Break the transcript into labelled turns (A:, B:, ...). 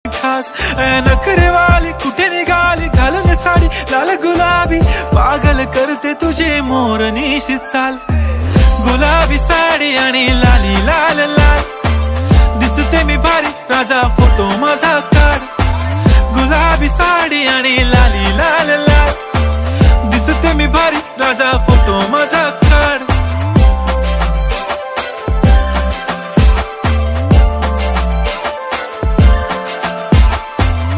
A: खास नखरे वाली कुठे निघाली घालून साडी लाल गुलाबी पागल करते तुझे मोरनीशी चाल गुलाबी साडी आणि लाली लाल लाल दिसते मी भारी राजा फोटो माझा काढ गुलाबी साडी आणि लाली लाल लाल दिसते मी भारी राजा फोटो माझा काढ